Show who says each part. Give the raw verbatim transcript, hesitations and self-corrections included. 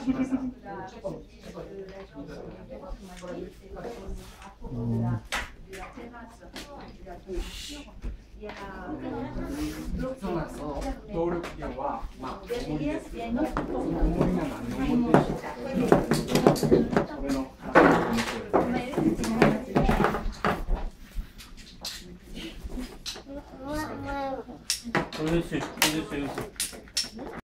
Speaker 1: そうなんです。動力源は、まあ、重りですけど、その重りが何の重りでしょうか。これのこれです。これです。